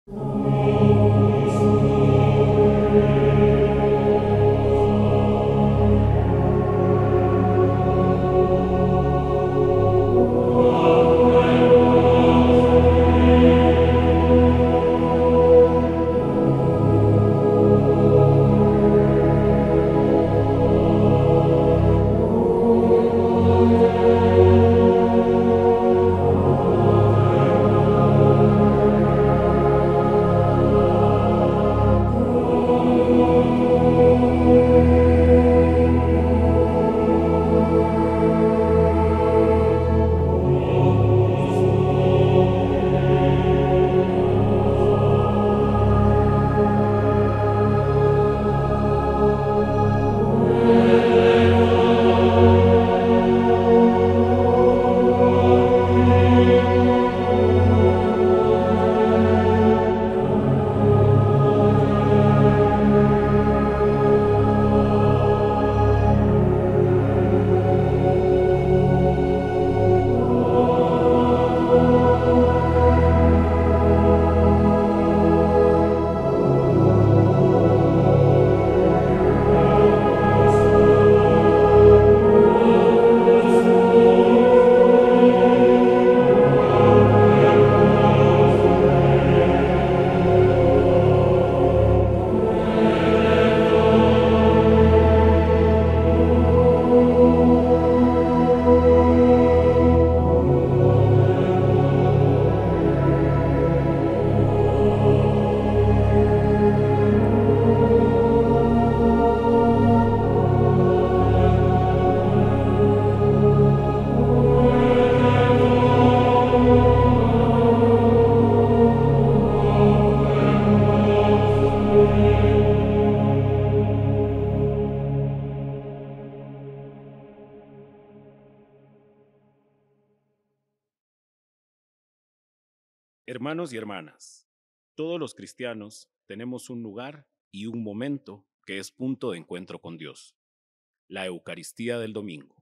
Hermanos y hermanas, todos los cristianos tenemos un lugar y un momento que es punto de encuentro con Dios, la Eucaristía del domingo.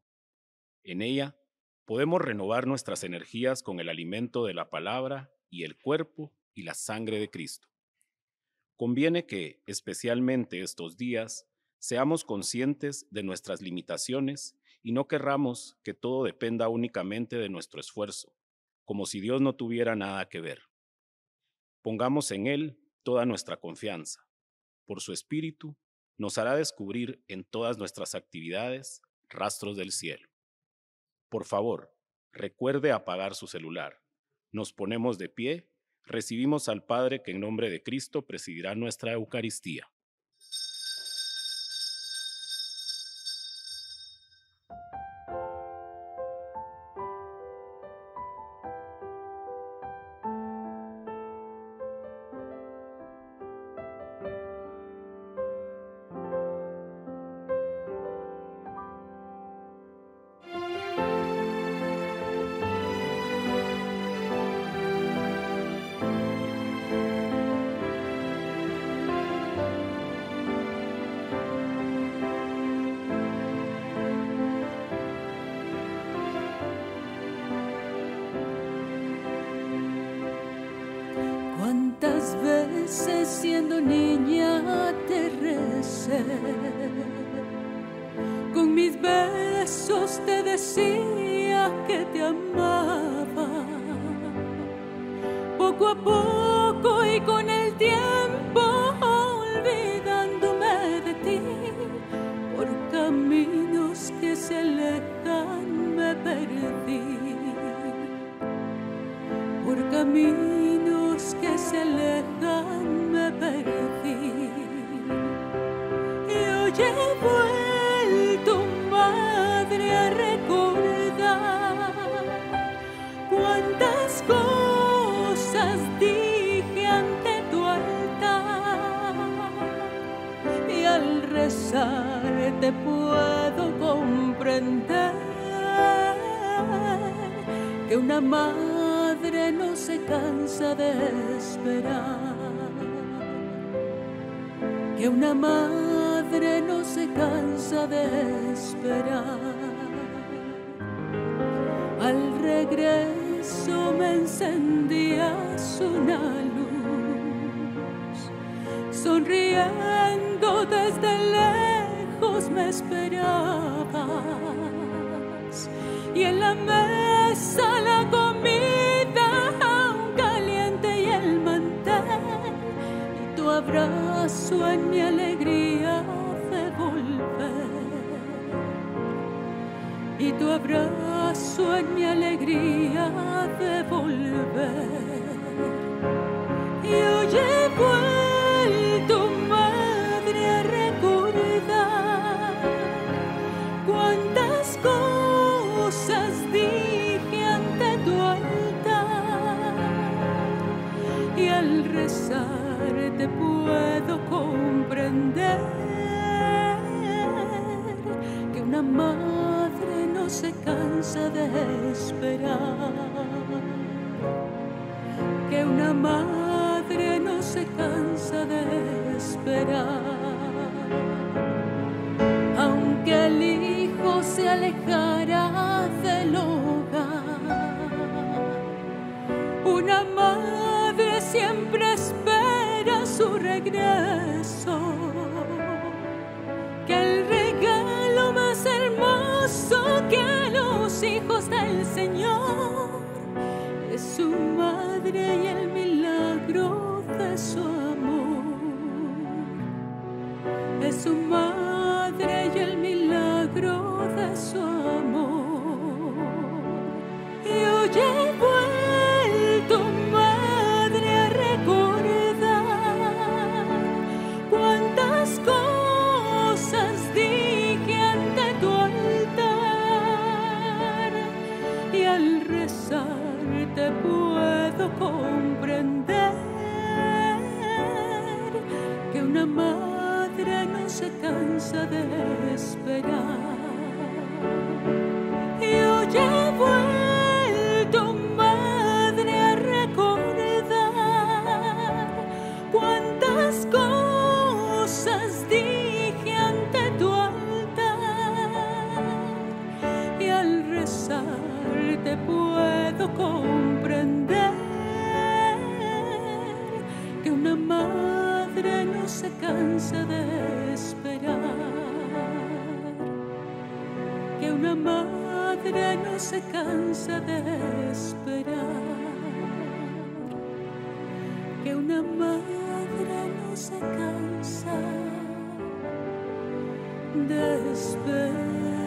En ella podemos renovar nuestras energías con el alimento de la palabra y el cuerpo y la sangre de Cristo. Conviene que, especialmente estos días, seamos conscientes de nuestras limitaciones y no querramos que todo dependa únicamente de nuestro esfuerzo, como si Dios no tuviera nada que ver. Pongamos en Él toda nuestra confianza. Por su Espíritu, nos hará descubrir en todas nuestras actividades rastros del cielo. Por favor, recuerde apagar su celular. Nos ponemos de pie, recibimos al Padre que en nombre de Cristo presidirá nuestra Eucaristía. ¿Cuántas veces siendo niña te recé? Con mis besos te decía que te amaba. Poco a poco y con el tiempo olvidándome de ti, por caminos que se alejan me perdí. Por caminos que se alejan me perdí. Y hoy he vuelto, madre, a recordar cuántas cosas dije ante tu altar. Y al rezar te puedo comprender que una madre no se cansa de esperar, que una madre no se cansa de esperar. Al regreso me encendías una luz sonriendo desde lejos me esperabas, y en la mesa la comida aún caliente y el mantel, y tu abrazo en mi alegría de volver, y tu abrazo en mi alegría de volver. Y hoy he vuelto, madre, a recordar cuántas cosas dije ante tu altar, y al rezar te puedo comprender que una madre no se cansa de esperar, que una madre no se cansa de esperar. Aunque el hijo se alejara del hogar, una madre siempre espera su regreso, que el regalo más hermoso que a los hijos del Señor es su madre y el milagro de su amor, es su madre y el milagro de su amor. Y hoy he vuelto, madre, a recordar cuántas cosas dije ante tu altar, y al rezar te puedo comprender que una madre no se cansa de esperar. Y hoy he vuelto, madre, a recordar cuántas cosas dije ante tu altar, y al rezar te puedo comprender que una madre no se cansa de esperar, que una madre no se cansa de esperar, que una madre no se cansa de esperar.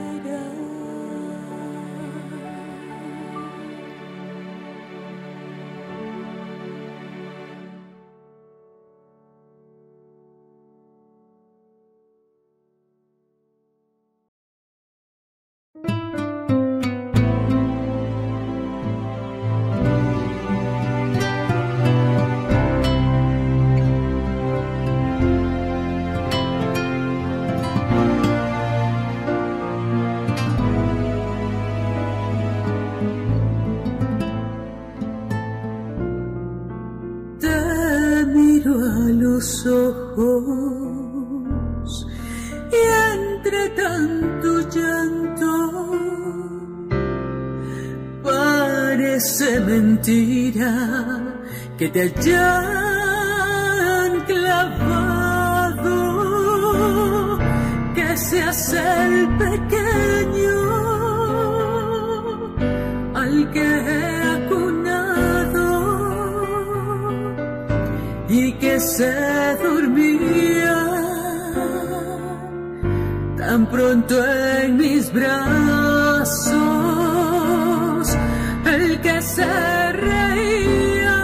Los ojos, y entre tanto llanto parece mentira que te hayan clavado, que seas el pequeño al que he acunado y que se dormía tan pronto en mis brazos, el que se reía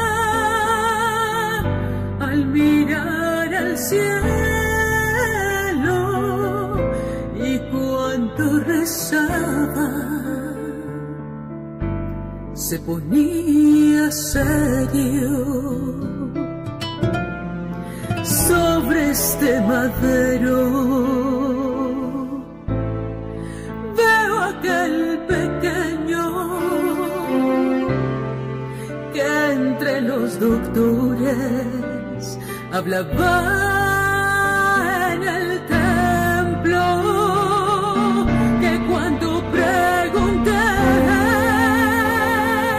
al mirar al cielo, y cuando rezaba se ponía serio. Sobre este madero veo aquel pequeño que entre los doctores hablaba en el templo, que cuando pregunté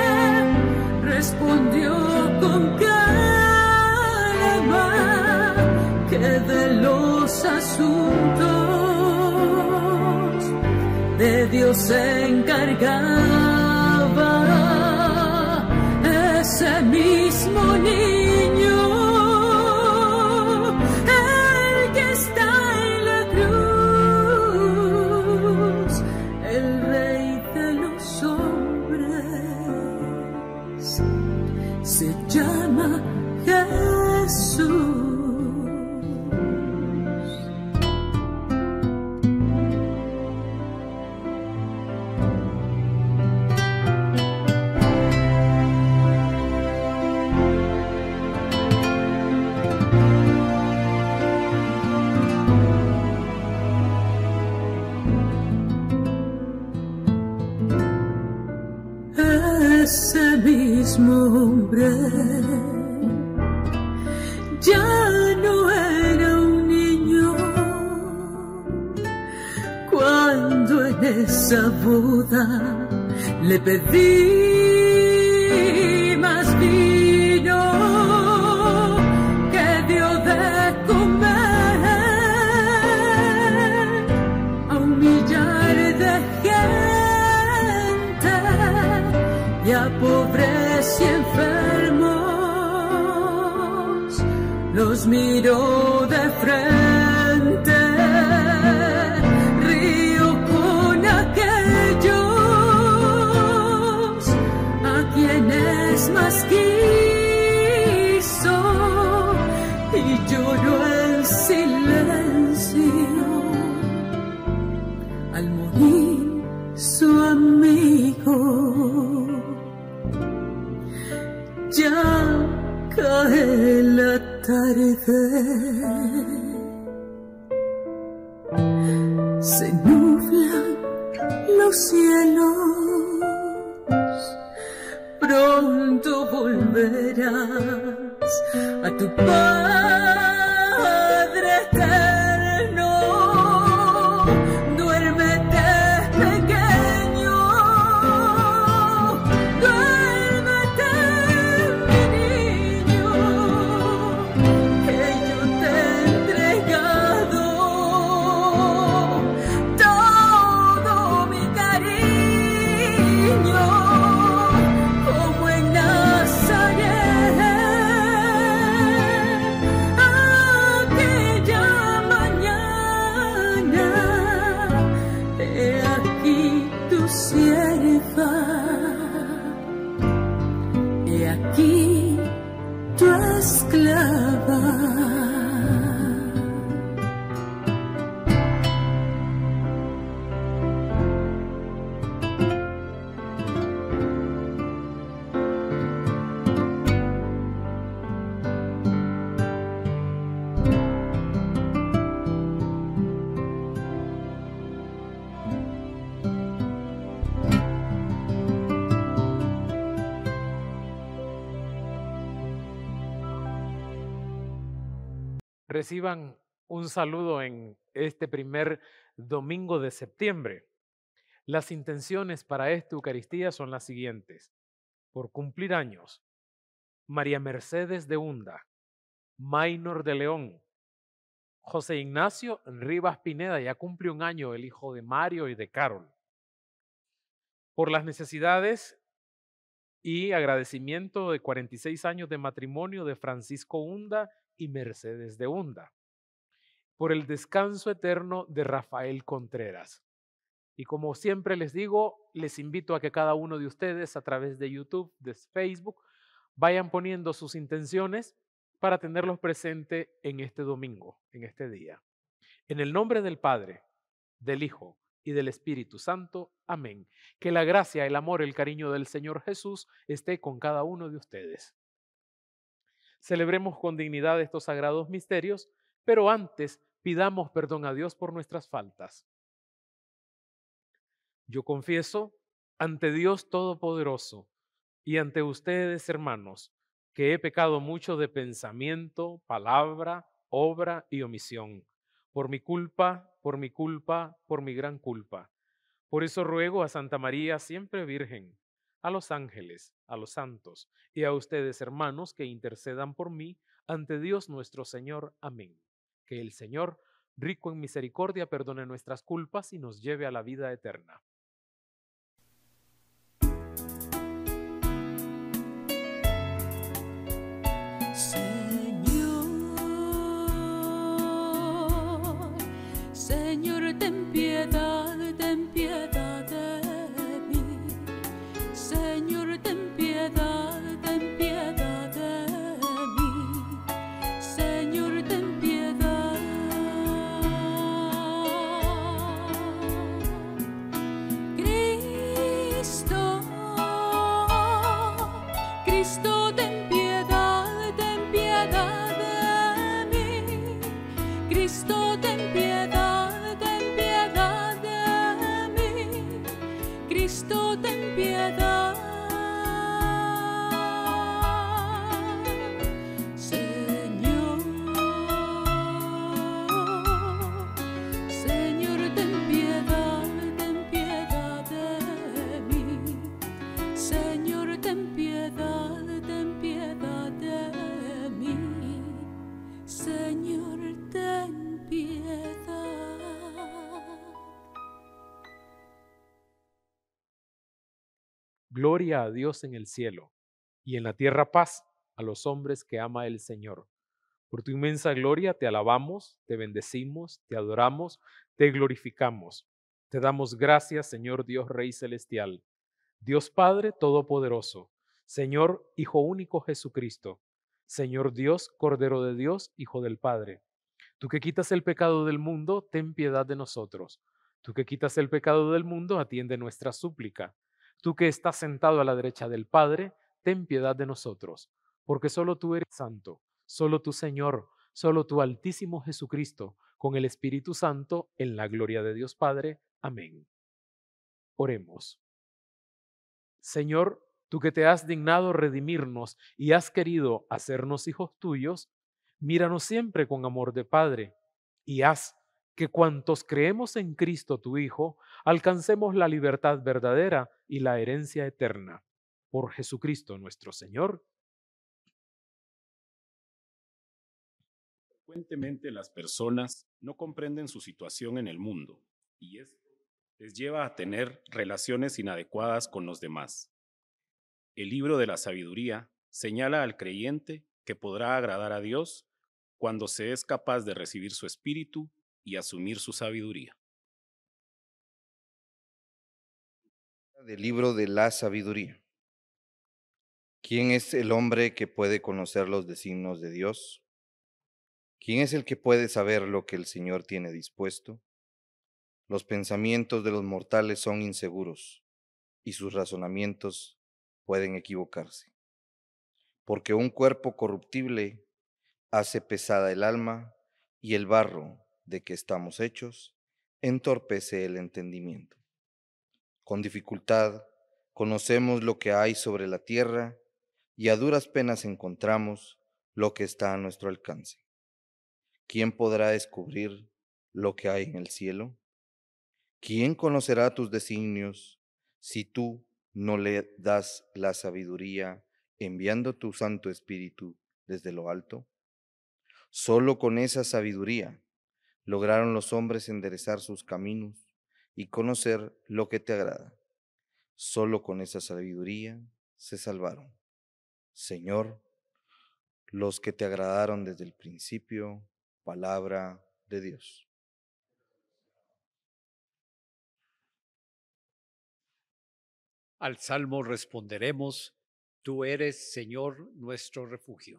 respondió con calma los asuntos de Dios se encargaba ese mismo niño, el que está en la cruz, el Rey de los hombres, se llama Jesús. Ese mismo hombre ya no era un niño cuando en esa boda le pedí más vino que dio de comer a un millar de gente y a pobres y enfermos los miró de frente, río con aquellos a quienes más quiso y lloró en silencio al morir su amigo. Ya cae la tarde, se nublan los cielos, pronto volverás a tu Padre eterno. Duérmete, pequeño, duérmete, mi niño, que yo te he entregado todo mi cariño, como en Nazaret, aquella mañana. He aquí tu sierva, he aquí tu esclava. Reciban un saludo en este primer domingo de septiembre. Las intenciones para esta Eucaristía son las siguientes. Por cumplir años, María Mercedes de Hunda, Maynor de León, José Ignacio Rivas Pineda, ya cumple un año, el hijo de Mario y de Carol. Por las necesidades y agradecimiento de 46 años de matrimonio de Francisco Hunda y Mercedes de Hunda. Por el descanso eterno de Rafael Contreras. Y como siempre les digo, les invito a que cada uno de ustedes a través de YouTube, de Facebook, vayan poniendo sus intenciones para tenerlos presentes en este domingo, en este día. En el nombre del Padre, del Hijo y del Espíritu Santo. Amén. Que la gracia, el amor, el cariño del Señor Jesús esté con cada uno de ustedes. Celebremos con dignidad estos sagrados misterios, pero antes pidamos perdón a Dios por nuestras faltas. Yo confieso ante Dios Todopoderoso y ante ustedes, hermanos, que he pecado mucho de pensamiento, palabra, obra y omisión, por mi culpa, por mi culpa, por mi gran culpa. Por eso ruego a Santa María, siempre Virgen, a los ángeles, a los santos y a ustedes, hermanos, que intercedan por mí ante Dios nuestro Señor. Amén. Que el Señor rico en misericordia, perdone nuestras culpas y nos lleve a la vida eterna. Señor, ten piedad de mí. Señor, ten piedad de mí. Señor, ten piedad. Cristo, Cristo, ten piedad de mí. Cristo, ten piedad de mí. Cristo, ten piedad. Señor, Señor, ten piedad de mí. Señor, ten piedad de mí. Señor, ten piedad. Gloria a Dios en el cielo, y en la tierra paz a los hombres que ama el Señor. Por tu inmensa gloria te alabamos, te bendecimos, te adoramos, te glorificamos. Te damos gracias, Señor Dios Rey Celestial, Dios Padre Todopoderoso, Señor Hijo único Jesucristo, Señor Dios, Cordero de Dios, Hijo del Padre. Tú que quitas el pecado del mundo, ten piedad de nosotros. Tú que quitas el pecado del mundo, atiende nuestra súplica. Tú que estás sentado a la derecha del Padre, ten piedad de nosotros, porque solo tú eres santo, solo tú, Señor, solo tú, Altísimo Jesucristo, con el Espíritu Santo, en la gloria de Dios Padre. Amén. Oremos. Señor, tú que te has dignado redimirnos y has querido hacernos hijos tuyos, míranos siempre con amor de Padre y haz que cuantos creemos en Cristo tu Hijo, alcancemos la libertad verdadera y la herencia eterna. Por Jesucristo nuestro Señor. Frecuentemente las personas no comprenden su situación en el mundo y esto les lleva a tener relaciones inadecuadas con los demás. El libro de la sabiduría señala al creyente que podrá agradar a Dios cuando se es capaz de recibir su espíritu y asumir su sabiduría. Del libro de la sabiduría. ¿Quién es el hombre que puede conocer los designios de Dios? ¿Quién es el que puede saber lo que el Señor tiene dispuesto? Los pensamientos de los mortales son inseguros y sus razonamientos pueden equivocarse. Porque un cuerpo corruptible hace pesada el alma y el barro de que estamos hechos entorpece el entendimiento. Con dificultad conocemos lo que hay sobre la tierra y a duras penas encontramos lo que está a nuestro alcance. ¿Quién podrá descubrir lo que hay en el cielo? ¿Quién conocerá tus designios si tú no le das la sabiduría enviando tu Santo Espíritu desde lo alto? Solo con esa sabiduría lograron los hombres enderezar sus caminos y conocer lo que te agrada. Solo con esa sabiduría se salvaron. Señor, los que te agradaron desde el principio, palabra de Dios. Al salmo responderemos: Tú eres, Señor, nuestro refugio.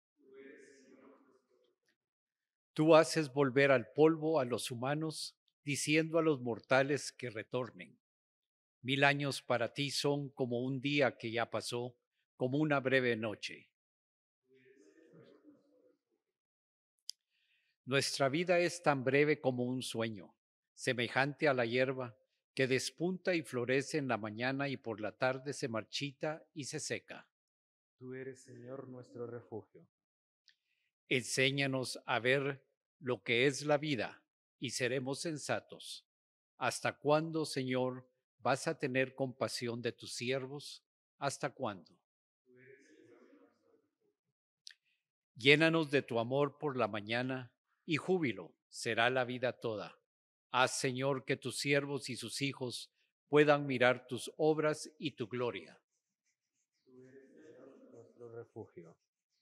Tú haces volver al polvo a los humanos, diciendo a los mortales que retornen. 1000 años para ti son como un día que ya pasó, como una breve noche. Nuestra vida es tan breve como un sueño, semejante a la hierba que despunta y florece en la mañana y por la tarde se marchita y se seca. Tú eres, Señor, nuestro refugio. Enséñanos a ver lo que es la vida y seremos sensatos. ¿Hasta cuándo, Señor, vas a tener compasión de tus siervos? ¿Hasta cuándo? Llénanos de tu amor por la mañana y júbilo será la vida toda. Haz, Señor, que tus siervos y sus hijos puedan mirar tus obras y tu gloria. Nuestro refugio.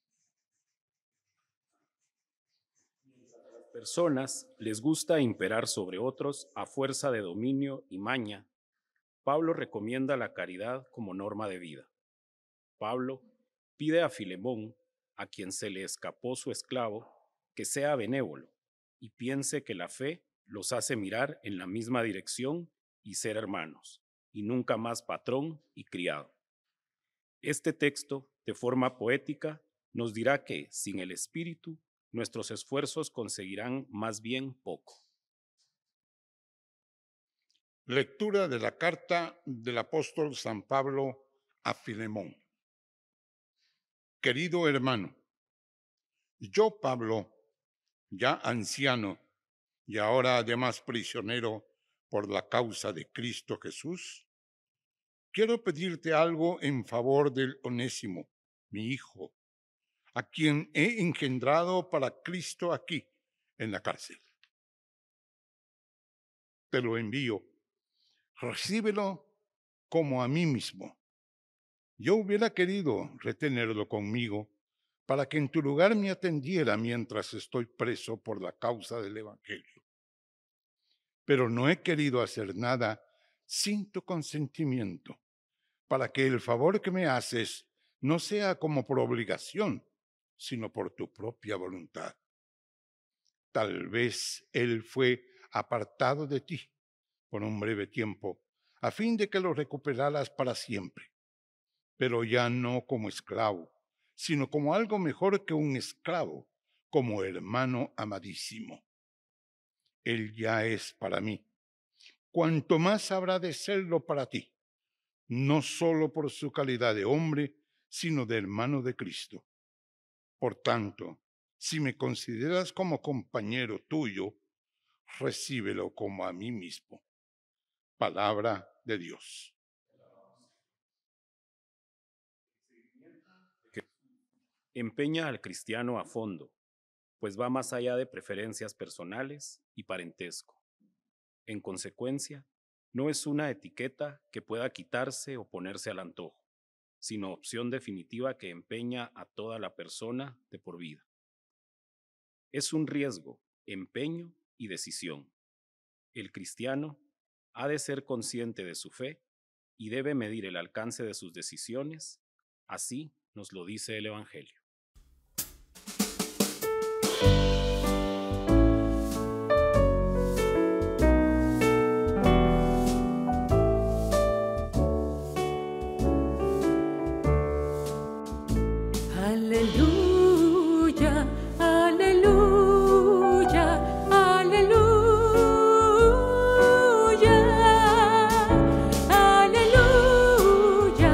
Personas les gusta imperar sobre otros a fuerza de dominio y maña, Pablo recomienda la caridad como norma de vida. Pablo pide a Filemón, a quien se le escapó su esclavo, que sea benévolo y piense que la fe los hace mirar en la misma dirección y ser hermanos, y nunca más patrón y criado. Este texto, de forma poética, nos dirá que, sin el Espíritu, nuestros esfuerzos conseguirán más bien poco. Lectura de la carta del apóstol San Pablo a Filemón. Querido hermano, yo, Pablo, ya anciano y ahora además prisionero por la causa de Cristo Jesús, quiero pedirte algo en favor del Onésimo, mi hijo, a quien he engendrado para Cristo aquí, en la cárcel. Te lo envío. Recíbelo como a mí mismo. Yo hubiera querido retenerlo conmigo para que en tu lugar me atendiera mientras estoy preso por la causa del Evangelio. Pero no he querido hacer nada sin tu consentimiento, para que el favor que me haces no sea como por obligación, sino por tu propia voluntad. Tal vez él fue apartado de ti por un breve tiempo, a fin de que lo recuperaras para siempre, pero ya no como esclavo, sino como algo mejor que un esclavo, como hermano amadísimo. Él ya es para mí, cuanto más habrá de serlo para ti, no solo por su calidad de hombre, sino de hermano de Cristo. Por tanto, si me consideras como compañero tuyo, recíbelo como a mí mismo. Palabra de Dios. Empeña al cristiano a fondo, pues va más allá de preferencias personales y parentesco. En consecuencia, no es una etiqueta que pueda quitarse o ponerse al antojo, sino opción definitiva que empeña a toda la persona de por vida. Es un riesgo, empeño y decisión. El cristiano ha de ser consciente de su fe y debe medir el alcance de sus decisiones, así nos lo dice el Evangelio. Aleluya, aleluya, aleluya, aleluya,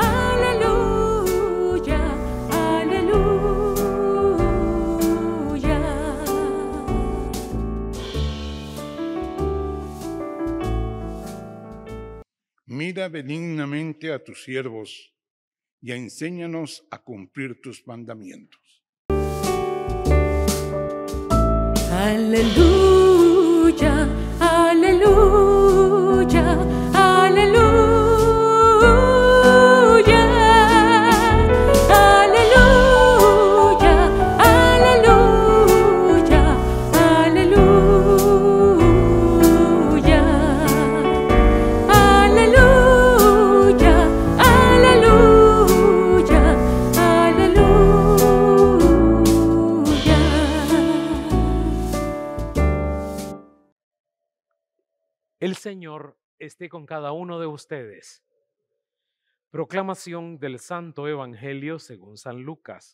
aleluya, aleluya. Mira benignamente a tus siervos y enséñanos a cumplir tus mandamientos. Aleluya, aleluya, aleluya, aleluya, aleluya, aleluya, aleluya, aleluya, aleluya. El Señor esté con cada uno de ustedes. Proclamación del Santo Evangelio según San Lucas.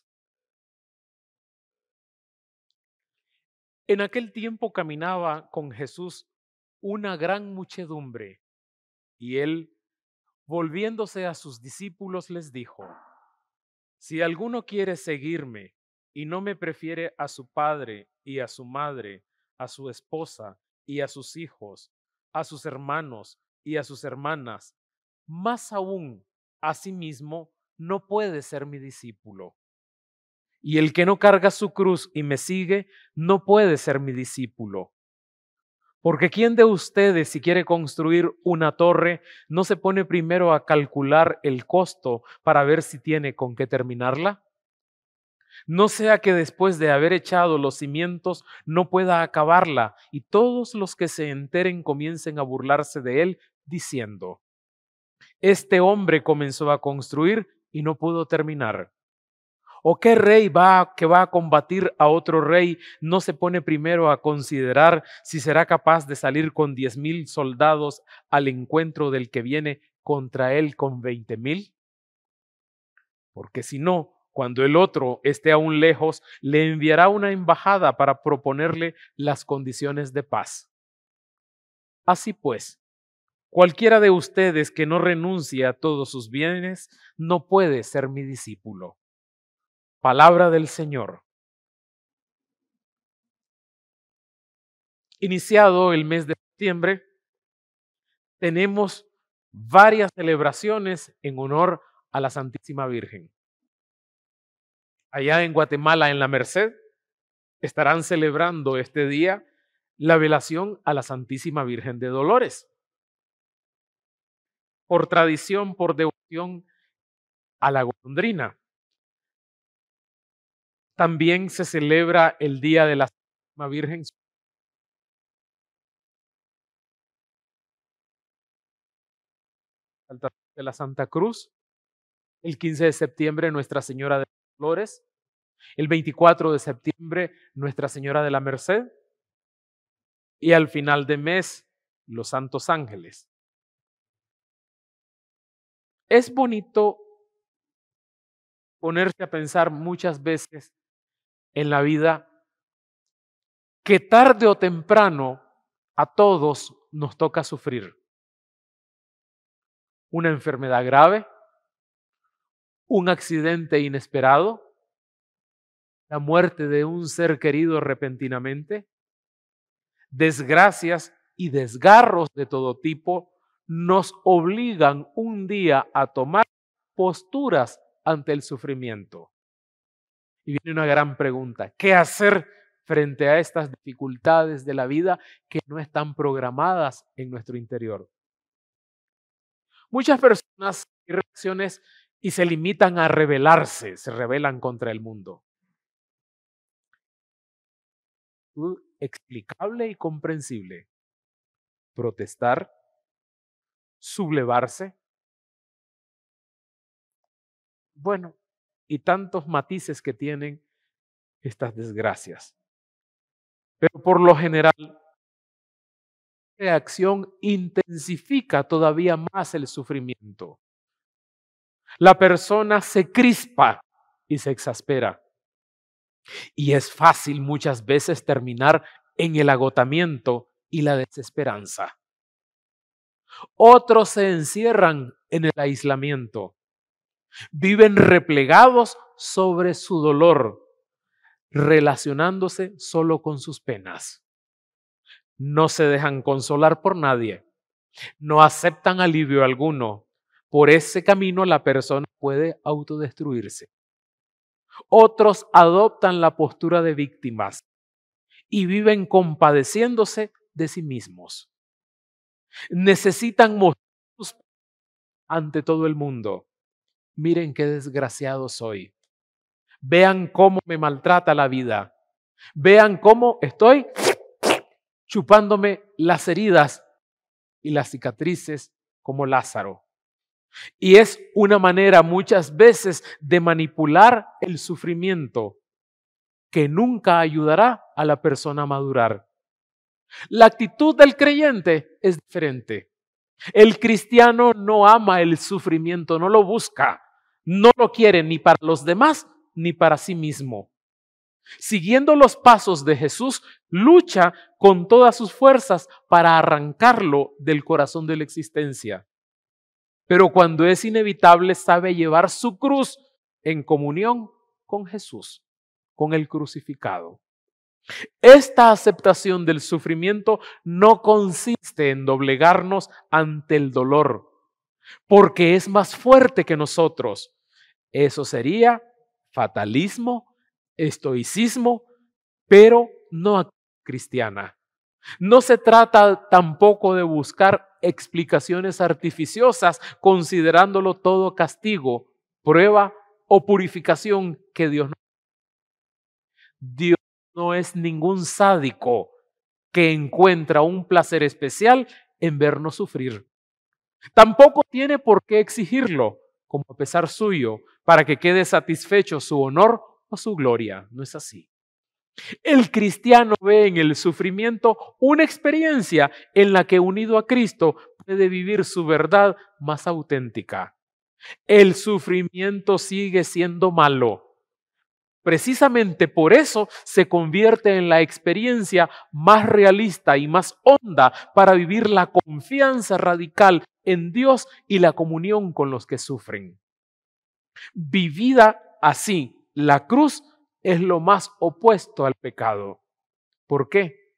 En aquel tiempo caminaba con Jesús una gran muchedumbre, y él, volviéndose a sus discípulos, les dijo: Si alguno quiere seguirme y no me prefiere a su padre y a su madre, a su esposa y a sus hijos, a sus hermanos y a sus hermanas, más aún a sí mismo, no puede ser mi discípulo. Y el que no carga su cruz y me sigue, no puede ser mi discípulo. Porque ¿quién de ustedes, si quiere construir una torre, no se pone primero a calcular el costo para ver si tiene con qué terminarla? No sea que después de haber echado los cimientos no pueda acabarla y todos los que se enteren comiencen a burlarse de él, diciendo: este hombre comenzó a construir y no pudo terminar. ¿O qué rey que va a combatir a otro rey no se pone primero a considerar si será capaz de salir con 10,000 soldados al encuentro del que viene contra él con 20,000? Porque si no, cuando el otro esté aún lejos, le enviará una embajada para proponerle las condiciones de paz. Así pues, cualquiera de ustedes que no renuncie a todos sus bienes no puede ser mi discípulo. Palabra del Señor. Iniciado el mes de septiembre, tenemos varias celebraciones en honor a la Santísima Virgen. Allá en Guatemala, en la Merced, estarán celebrando este día la velación a la Santísima Virgen de Dolores. Por tradición, por devoción a la golondrina. También se celebra el Día de la Santísima Virgen de la Santa Cruz. El 15 de septiembre, Nuestra Señora de las Flores. El 24 de septiembre, Nuestra Señora de la Merced. Y al final de mes, los Santos Ángeles. Es bonito ponerse a pensar muchas veces en la vida que tarde o temprano a todos nos toca sufrir. Una enfermedad grave, un accidente inesperado, la muerte de un ser querido repentinamente, desgracias y desgarros de todo tipo nos obligan un día a tomar posturas ante el sufrimiento. Y viene una gran pregunta: ¿qué hacer frente a estas dificultades de la vida que no están programadas en nuestro interior? Muchas personas y reacciones y se limitan a rebelarse, se rebelan contra el mundo. Explicable y comprensible. Protestar, sublevarse. Bueno, y tantos matices que tienen estas desgracias. Pero por lo general, la reacción intensifica todavía más el sufrimiento. La persona se crispa y se exaspera. Y es fácil muchas veces terminar en el agotamiento y la desesperanza. Otros se encierran en el aislamiento. Viven replegados sobre su dolor, relacionándose solo con sus penas. No se dejan consolar por nadie. No aceptan alivio alguno. Por ese camino la persona puede autodestruirse. Otros adoptan la postura de víctimas y viven compadeciéndose de sí mismos. Necesitan mostrar sus penas ante todo el mundo. Miren qué desgraciado soy. Vean cómo me maltrata la vida. Vean cómo estoy chupándome las heridas y las cicatrices como Lázaro. Y es una manera muchas veces de manipular el sufrimiento que nunca ayudará a la persona a madurar. La actitud del creyente es diferente. El cristiano no ama el sufrimiento, no lo busca, no lo quiere ni para los demás ni para sí mismo. Siguiendo los pasos de Jesús, lucha con todas sus fuerzas para arrancarlo del corazón de la existencia. Pero cuando es inevitable, sabe llevar su cruz en comunión con Jesús, con el crucificado. Esta aceptación del sufrimiento no consiste en doblegarnos ante el dolor, porque es más fuerte que nosotros. Eso sería fatalismo estoicismo, pero no cristiana. No se trata tampoco de buscar explicaciones artificiosas, considerándolo todo castigo, prueba o purificación que Dios no es ningún sádico que encuentra un placer especial en vernos sufrir. Tampoco tiene por qué exigirlo como a pesar suyo para que quede satisfecho su honor o su gloria. No es así. El cristiano ve en el sufrimiento una experiencia en la que, unido a Cristo, puede vivir su verdad más auténtica. El sufrimiento sigue siendo malo. Precisamente por eso se convierte en la experiencia más realista y más honda para vivir la confianza radical en Dios y la comunión con los que sufren. Vivida así, la cruz es lo más opuesto al pecado. ¿Por qué?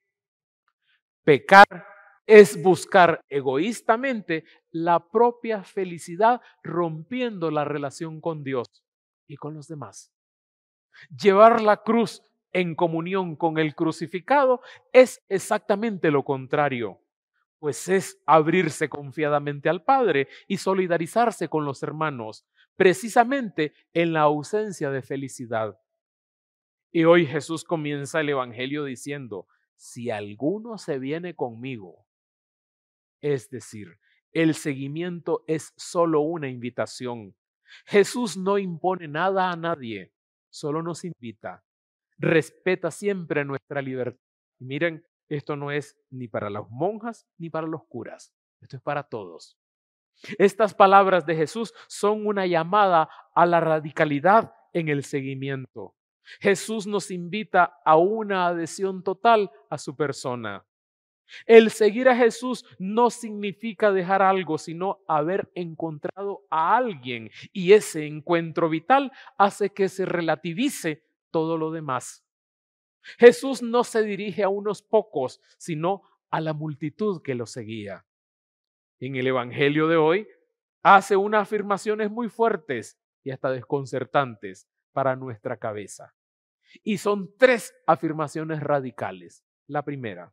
Pecar es buscar egoístamente la propia felicidad, rompiendo la relación con Dios y con los demás. Llevar la cruz en comunión con el crucificado es exactamente lo contrario, pues es abrirse confiadamente al Padre y solidarizarse con los hermanos, precisamente en la ausencia de felicidad. Y hoy Jesús comienza el Evangelio diciendo, si alguno se viene conmigo, es decir, el seguimiento es solo una invitación. Jesús no impone nada a nadie, solo nos invita. Respeta siempre nuestra libertad. Y miren, esto no es ni para las monjas ni para los curas, esto es para todos. Estas palabras de Jesús son una llamada a la radicalidad en el seguimiento. Jesús nos invita a una adhesión total a su persona. El seguir a Jesús no significa dejar algo, sino haber encontrado a alguien, y ese encuentro vital hace que se relativice todo lo demás. Jesús no se dirige a unos pocos, sino a la multitud que lo seguía. En el Evangelio de hoy hace unas afirmaciones muy fuertes y hasta desconcertantes para nuestra cabeza. Y son 3 afirmaciones radicales. La primera,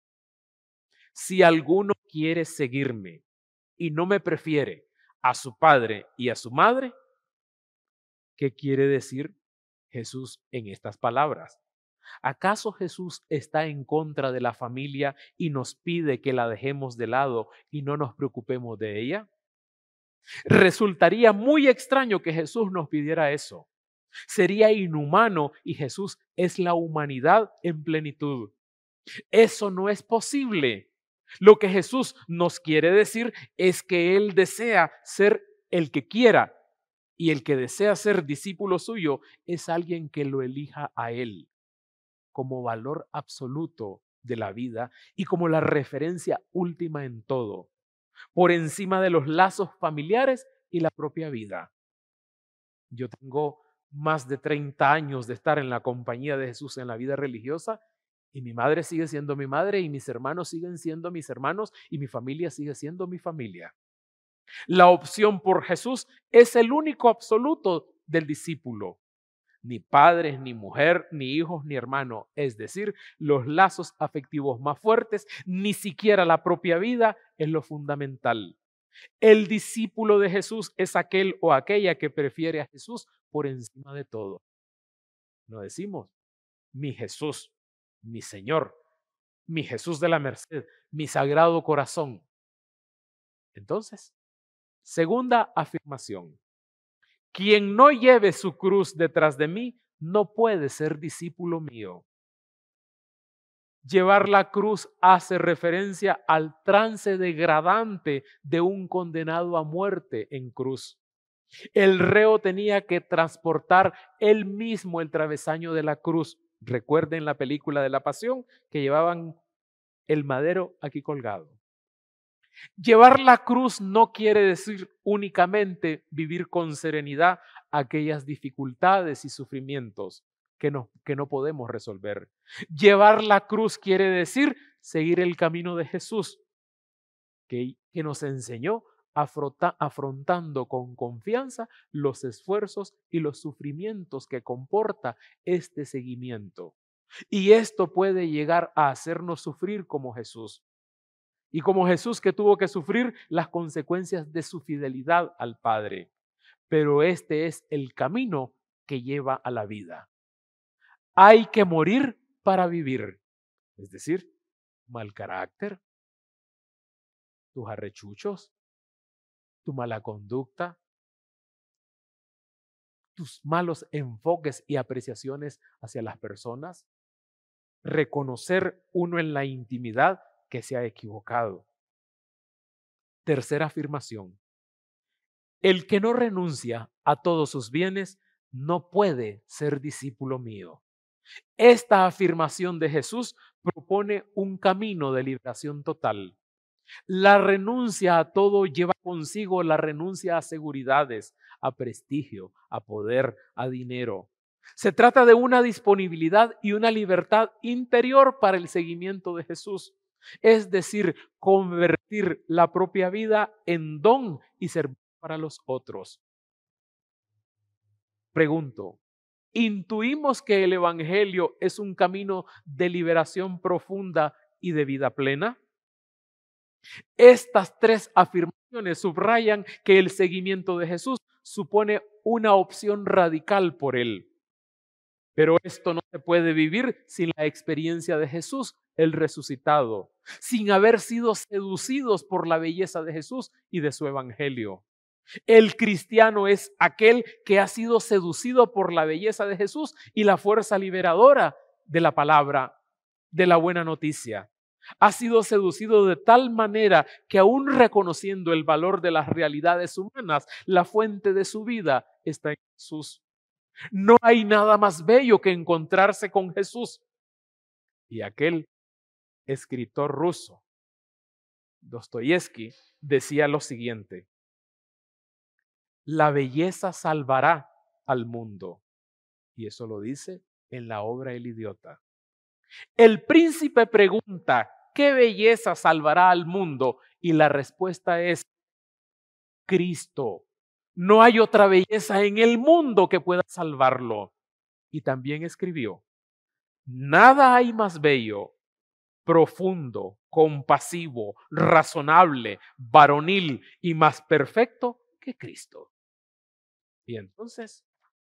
si alguno quiere seguirme y no me prefiere a su padre y a su madre, ¿qué quiere decir Jesús en estas palabras? ¿Acaso Jesús está en contra de la familia y nos pide que la dejemos de lado y no nos preocupemos de ella? Resultaría muy extraño que Jesús nos pidiera eso. Sería inhumano y Jesús es la humanidad en plenitud. Eso no es posible. Lo que Jesús nos quiere decir es que Él desea ser el que quiera y el que desea ser discípulo suyo es alguien que lo elija a Él como valor absoluto de la vida y como la referencia última en todo, por encima de los lazos familiares y la propia vida. Yo tengo más de 30 años de estar en la compañía de Jesús en la vida religiosa y mi madre sigue siendo mi madre y mis hermanos siguen siendo mis hermanos y mi familia sigue siendo mi familia. La opción por Jesús es el único absoluto del discípulo. Ni padres, ni mujer, ni hijos, ni hermano. Es decir, los lazos afectivos más fuertes, ni siquiera la propia vida es lo fundamental. El discípulo de Jesús es aquel o aquella que prefiere a Jesús por encima de todo. No decimos, mi Jesús, mi Señor, mi Jesús de la Merced, mi Sagrado Corazón. Entonces, segunda afirmación. Quien no lleve su cruz detrás de mí no puede ser discípulo mío. Llevar la cruz hace referencia al trance degradante de un condenado a muerte en cruz. El reo tenía que transportar él mismo el travesaño de la cruz. Recuerden la película de la Pasión que llevaban el madero aquí colgado. Llevar la cruz no quiere decir únicamente vivir con serenidad aquellas dificultades y sufrimientos que no podemos resolver. Llevar la cruz quiere decir seguir el camino de Jesús, que nos enseñó afrontando con confianza los esfuerzos y los sufrimientos que comporta este seguimiento. Y esto puede llegar a hacernos sufrir como Jesús. Y como Jesús, que tuvo que sufrir las consecuencias de su fidelidad al Padre. Pero este es el camino que lleva a la vida. Hay que morir para vivir. Es decir, mal carácter, tus arrechuchos, tu mala conducta, tus malos enfoques y apreciaciones hacia las personas. Reconocer uno en la intimidad que se ha equivocado. Tercera afirmación. El que no renuncia a todos sus bienes no puede ser discípulo mío. Esta afirmación de Jesús propone un camino de liberación total. La renuncia a todo lleva consigo la renuncia a seguridades, a prestigio, a poder, a dinero. Se trata de una disponibilidad y una libertad interior para el seguimiento de Jesús. Es decir, convertir la propia vida en don y servicio para los otros. Pregunto, ¿intuimos que el Evangelio es un camino de liberación profunda y de vida plena? Estas tres afirmaciones subrayan que el seguimiento de Jesús supone una opción radical por él. Pero esto no se puede vivir sin la experiencia de Jesús, el resucitado, sin haber sido seducidos por la belleza de Jesús y de su evangelio. El cristiano es aquel que ha sido seducido por la belleza de Jesús y la fuerza liberadora de la palabra, de la buena noticia. Ha sido seducido de tal manera que aún reconociendo el valor de las realidades humanas, la fuente de su vida está en Jesús. No hay nada más bello que encontrarse con Jesús. Y aquel escritor ruso, Dostoyevski, decía lo siguiente: la belleza salvará al mundo. Y eso lo dice en la obra El Idiota. El príncipe pregunta, ¿qué belleza salvará al mundo? Y la respuesta es Cristo. No hay otra belleza en el mundo que pueda salvarlo. Y también escribió, nada hay más bello, profundo, compasivo, razonable, varonil y más perfecto que Cristo. Y entonces,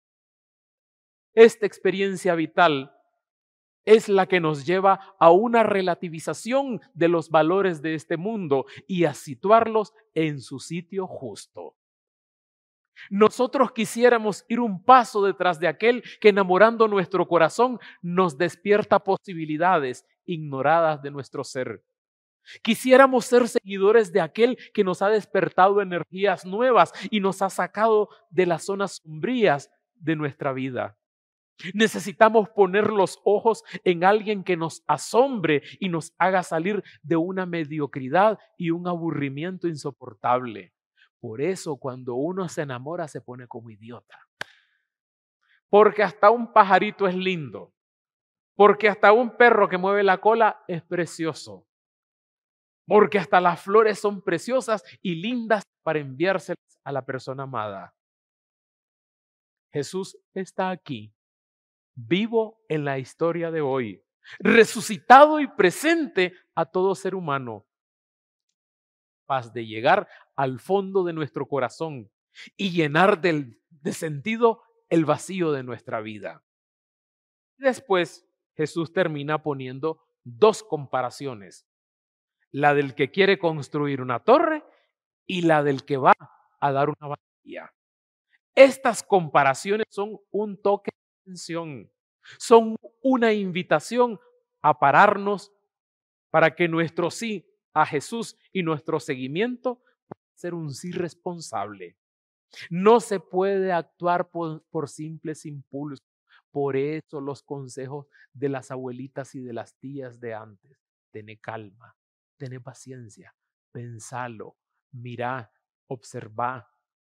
esta experiencia vital es la que nos lleva a una relativización de los valores de este mundo y a situarlos en su sitio justo. Nosotros quisiéramos ir un paso detrás de aquel que, enamorando nuestro corazón, nos despierta posibilidades ignoradas de nuestro ser. Quisiéramos ser seguidores de aquel que nos ha despertado energías nuevas y nos ha sacado de las zonas sombrías de nuestra vida. Necesitamos poner los ojos en alguien que nos asombre y nos haga salir de una mediocridad y un aburrimiento insoportable. Por eso cuando uno se enamora se pone como idiota. Porque hasta un pajarito es lindo. Porque hasta un perro que mueve la cola es precioso. Porque hasta las flores son preciosas y lindas para enviárselas a la persona amada. Jesús está aquí, vivo en la historia de hoy, resucitado y presente a todo ser humano, capaz de llegar al fondo de nuestro corazón y llenar de sentido el vacío de nuestra vida. Después, Jesús termina poniendo dos comparaciones, la del que quiere construir una torre y la del que va a dar una batalla. Estas comparaciones son un toque de atención, son una invitación a pararnos para que nuestro sí a Jesús y nuestro seguimiento pueda ser un sí responsable. No se puede actuar por simples impulsos. Por eso los consejos de las abuelitas y de las tías de antes: tené calma, tené paciencia, pensalo, mirá, observá.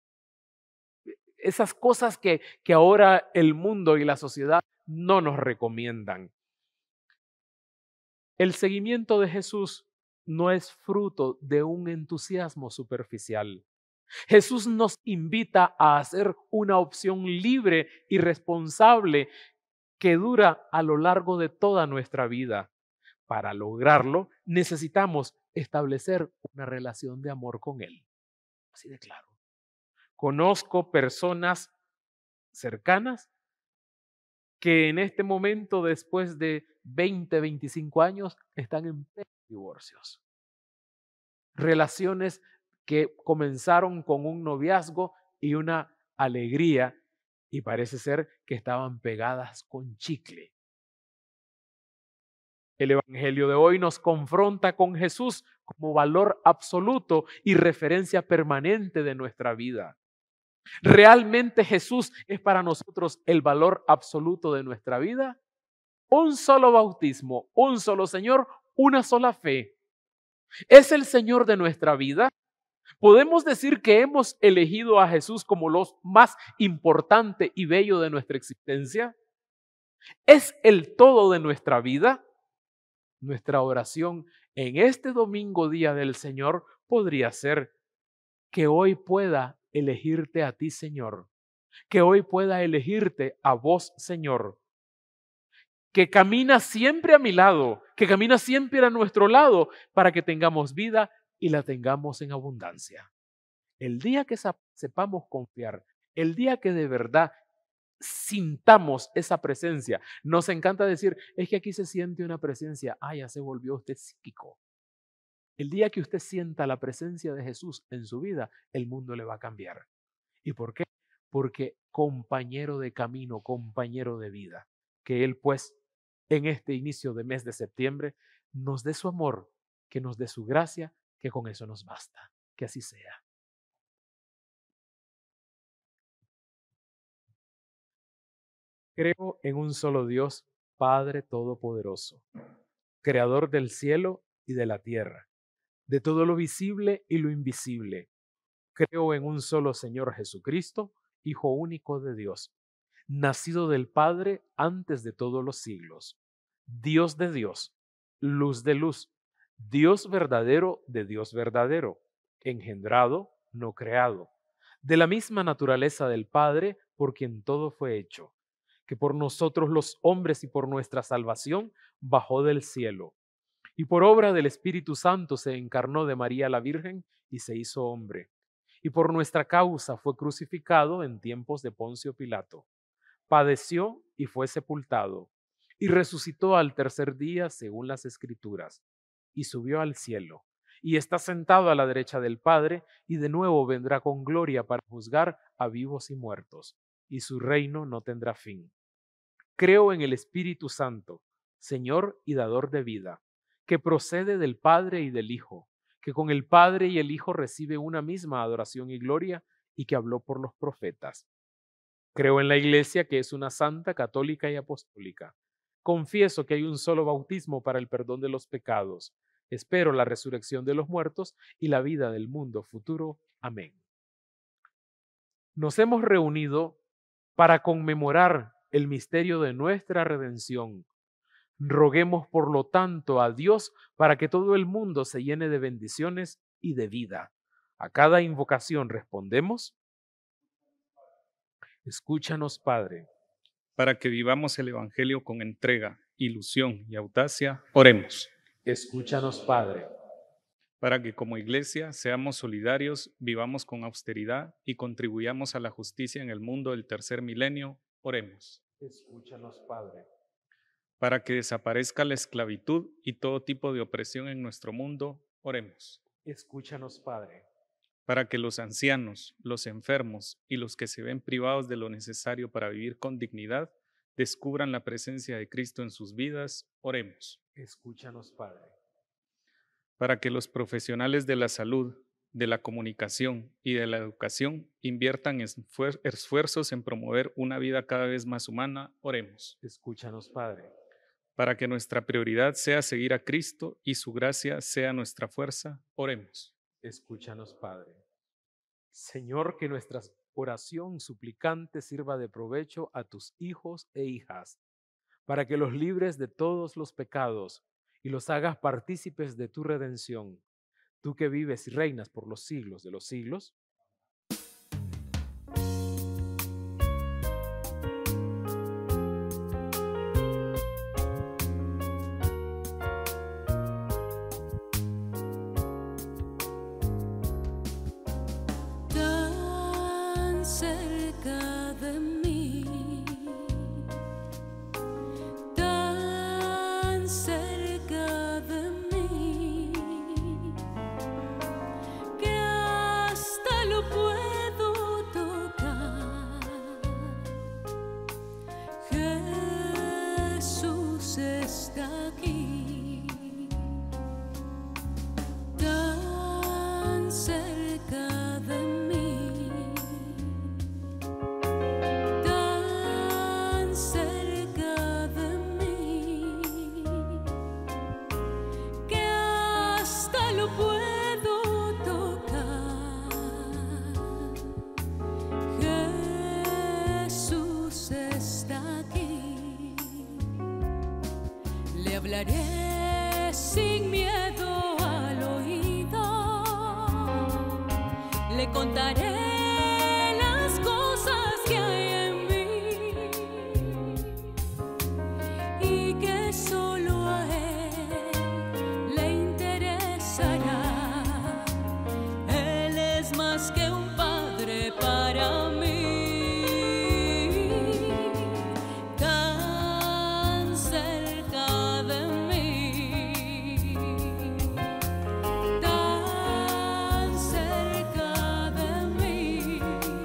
Esas cosas que ahora el mundo y la sociedad no nos recomiendan. El seguimiento de Jesús no es fruto de un entusiasmo superficial. Jesús nos invita a hacer una opción libre y responsable que dura a lo largo de toda nuestra vida. Para lograrlo, necesitamos establecer una relación de amor con Él. Así de claro. Conozco personas cercanas que en este momento, después de 20, 25 años, están en divorcios. Relaciones que comenzaron con un noviazgo y una alegría y parece ser que estaban pegadas con chicle. El Evangelio de hoy nos confronta con Jesús como valor absoluto y referencia permanente de nuestra vida. ¿Realmente Jesús es para nosotros el valor absoluto de nuestra vida? Un solo bautismo, un solo Señor, una sola fe. ¿Es el Señor de nuestra vida? ¿Podemos decir que hemos elegido a Jesús como lo más importante y bello de nuestra existencia? ¿Es el todo de nuestra vida? Nuestra oración en este domingo, día del Señor, podría ser que hoy pueda elegirte a ti, Señor. Que hoy pueda elegirte a vos, Señor. Que camina siempre a mi lado, que camina siempre a nuestro lado para que tengamos vida y la tengamos en abundancia. El día que sepamos confiar, el día que de verdad sintamos esa presencia. Nos encanta decir, es que aquí se siente una presencia. Ya se volvió usted psíquico. El día que usted sienta la presencia de Jesús en su vida, el mundo le va a cambiar. ¿Y por qué? Porque compañero de camino, compañero de vida. Que Él pues, en este inicio de mes de septiembre, nos dé su amor, que nos dé su gracia, que con eso nos basta. Que así sea. Creo en un solo Dios, Padre Todopoderoso, Creador del cielo y de la tierra, de todo lo visible y lo invisible. Creo en un solo Señor Jesucristo, Hijo único de Dios, nacido del Padre antes de todos los siglos, Dios de Dios, luz de luz, Dios verdadero de Dios verdadero, engendrado, no creado, de la misma naturaleza del Padre, por quien todo fue hecho, que por nosotros los hombres y por nuestra salvación bajó del cielo, y por obra del Espíritu Santo se encarnó de María la Virgen y se hizo hombre, y por nuestra causa fue crucificado en tiempos de Poncio Pilato, padeció y fue sepultado, y resucitó al tercer día según las Escrituras, y subió al cielo, y está sentado a la derecha del Padre, y de nuevo vendrá con gloria para juzgar a vivos y muertos, y su reino no tendrá fin. Creo en el Espíritu Santo, Señor y dador de vida, que procede del Padre y del Hijo, que con el Padre y el Hijo recibe una misma adoración y gloria, y que habló por los profetas. Creo en la Iglesia, que es una santa, católica y apostólica. Confieso que hay un solo bautismo para el perdón de los pecados. Espero la resurrección de los muertos y la vida del mundo futuro. Amén. Nos hemos reunido para conmemorar el misterio de nuestra redención. Roguemos, por lo tanto, a Dios para que todo el mundo se llene de bendiciones y de vida. A cada invocación respondemos: escúchanos, Padre. Para que vivamos el Evangelio con entrega, ilusión y audacia, oremos. Escúchanos, Padre. Para que como iglesia seamos solidarios, vivamos con austeridad y contribuyamos a la justicia en el mundo del tercer milenio, oremos. Escúchanos, Padre. Para que desaparezca la esclavitud y todo tipo de opresión en nuestro mundo, oremos. Escúchanos, Padre. Para que los ancianos, los enfermos y los que se ven privados de lo necesario para vivir con dignidad, descubran la presencia de Cristo en sus vidas, oremos. Escúchanos, Padre. Para que los profesionales de la salud, de la comunicación y de la educación inviertan esfuerzos en promover una vida cada vez más humana, oremos. Escúchanos, Padre. Para que nuestra prioridad sea seguir a Cristo y su gracia sea nuestra fuerza, oremos. Escúchanos, Padre. Señor, que nuestra oración suplicante sirva de provecho a tus hijos e hijas, para que los libres de todos los pecados y los hagas partícipes de tu redención, tú que vives y reinas por los siglos de los siglos. Tan cerca de mí, tan cerca de mí, que hasta lo puedo tocar. Jesús está aquí, tan cerca de mí, tan cerca de mí, que hasta lo puedo tocar. Jesús está aquí, le hablaré sin miedo al oído, le contaré las cosas que hay en mí y que solo a él le interesará. Él es más que un padre para mí. Tan cerca de mí, tan cerca de mí,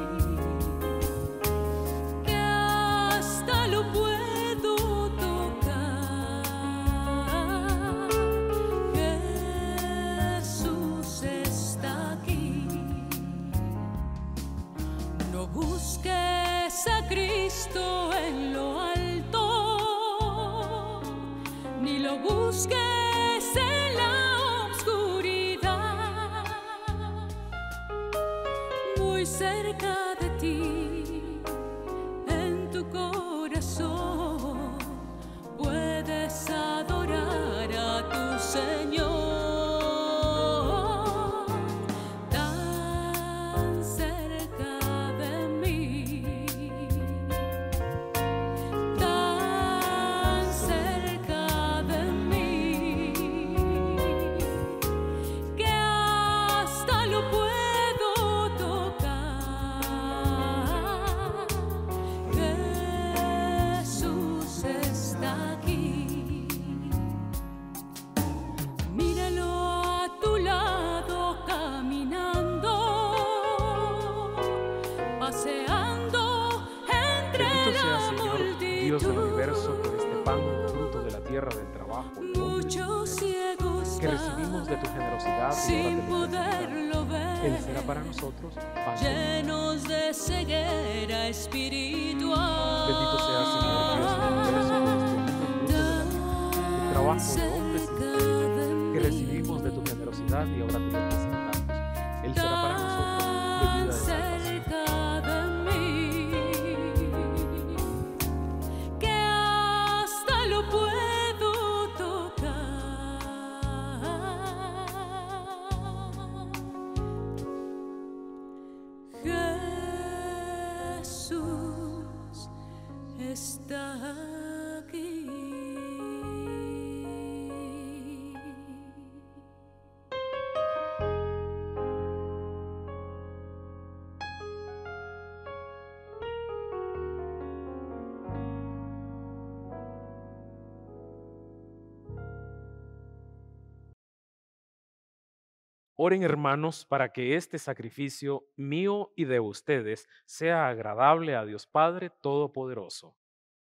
que hasta lo puedo tocar. Jesús está aquí. No busques a Cristo en lo alto, ni lo busques en la oscuridad. Muy cerca de ti, en tu corazón, puedes adorar a tu Señor. Tan cerca de mí, tan cerca de mí, que hasta lo puedo tocar. Jesús está aquí. Míralo a tu lado caminando, paseando entre Bendito sea, la Señor, Dios del universo, por este pan, fruto de la tierra, del trabajo, del hombre, muchos ciegos que recibimos de tu generosidad y sin ahora te poderlo ver, Él será para nosotros pan. llenos de ceguera espiritual. Bendito sea, Señor, Dios del universo, por este fruto de la tierra, del trabajo de hombres y mujeres, que recibimos de tu generosidad y ahora te lo presentamos. Él será para nosotros bebida de salvación. Cerca de mí, que hasta lo puedo tocar. Jesús está aquí. Oren, hermanos, para que este sacrificio mío y de ustedes sea agradable a Dios Padre Todopoderoso.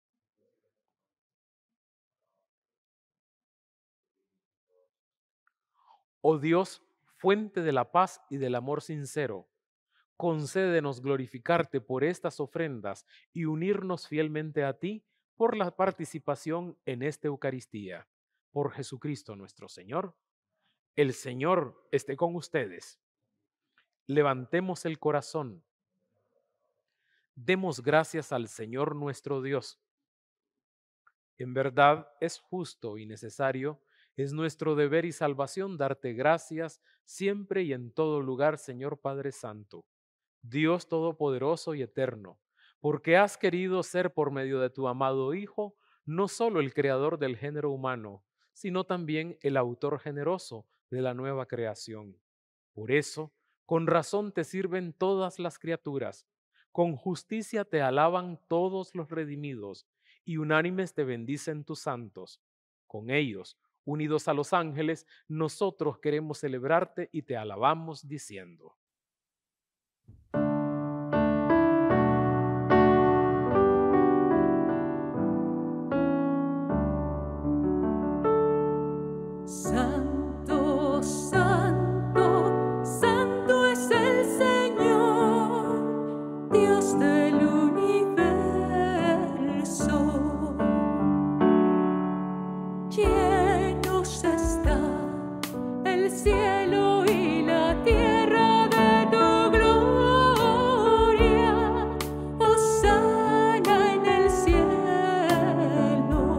Oh Dios, fuente de la paz y del amor sincero, concédenos glorificarte por estas ofrendas y unirnos fielmente a ti por la participación en esta Eucaristía. Por Jesucristo nuestro Señor. El Señor esté con ustedes. Levantemos el corazón. Demos gracias al Señor nuestro Dios. En verdad es justo y necesario Es nuestro deber y salvación darte gracias siempre y en todo lugar, Señor Padre Santo, Dios Todopoderoso y Eterno, porque has querido ser por medio de tu amado Hijo, no solo el creador del género humano, sino también el autor generoso de la nueva creación. Por eso, con razón te sirven todas las criaturas, con justicia te alaban todos los redimidos, y unánimes te bendicen tus santos. Con ellos, unidos a los ángeles, nosotros queremos celebrarte y te alabamos diciendo: Santo, santo, santo es el Señor, Dios del universo. Llenos está el cielo y la tierra de tu gloria. Hosana en el cielo.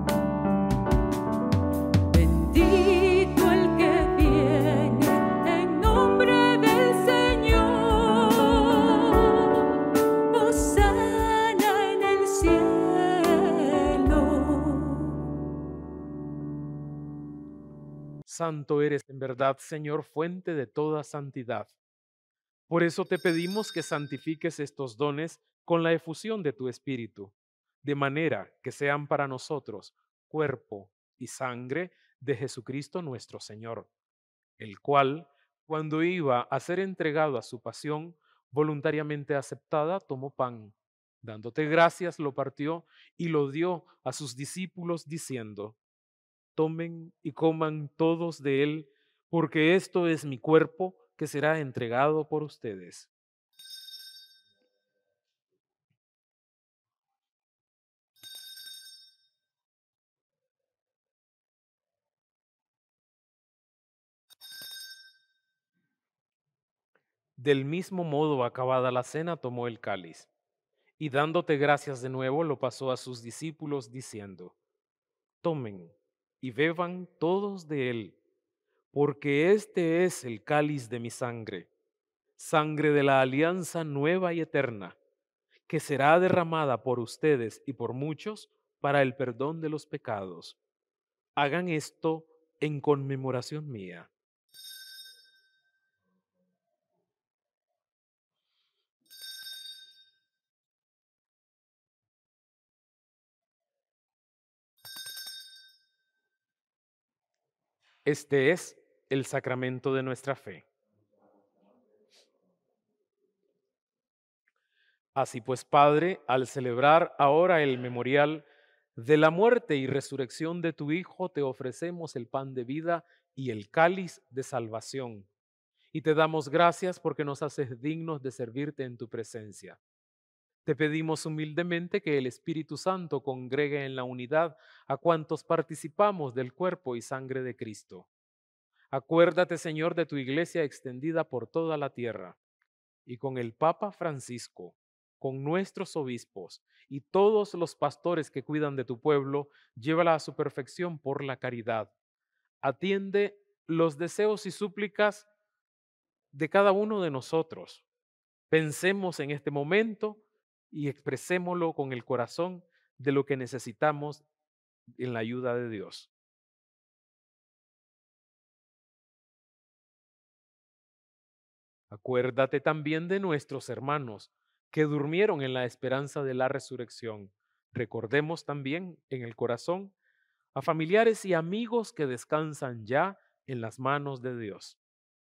Bendito el que viene en nombre del Señor. Hosana en el cielo. Santo eres en verdad, Señor, fuente de toda santidad. Por eso te pedimos que santifiques estos dones con la efusión de tu Espíritu, de manera que sean para nosotros cuerpo y sangre de Jesucristo nuestro Señor, el cual, cuando iba a ser entregado a su pasión, voluntariamente aceptada, tomó pan, dándote gracias, lo partió y lo dio a sus discípulos, diciendo: tomen y coman todos de él, porque esto es mi cuerpo que será entregado por ustedes. Del mismo modo, acabada la cena, tomó el cáliz y dándote gracias de nuevo, lo pasó a sus discípulos, diciendo: tomen y beban todos de él, porque este es el cáliz de mi sangre, sangre de la alianza nueva y eterna, que será derramada por ustedes y por muchos para el perdón de los pecados. Hagan esto en conmemoración mía. Este es el sacramento de nuestra fe. Así pues, Padre, al celebrar ahora el memorial de la muerte y resurrección de tu Hijo, te ofrecemos el pan de vida y el cáliz de salvación. Y te damos gracias porque nos haces dignos de servirte en tu presencia. Te pedimos humildemente que el Espíritu Santo congregue en la unidad a cuantos participamos del cuerpo y sangre de Cristo. Acuérdate, Señor, de tu iglesia extendida por toda la tierra, y con el Papa Francisco, con nuestros obispos y todos los pastores que cuidan de tu pueblo, llévala a su perfección por la caridad. Atiende los deseos y súplicas de cada uno de nosotros. Pensemos en este momento y expresémoslo con el corazón de lo que necesitamos en la ayuda de Dios. Acuérdate también de nuestros hermanos que durmieron en la esperanza de la resurrección. Recordemos también en el corazón a familiares y amigos que descansan ya en las manos de Dios.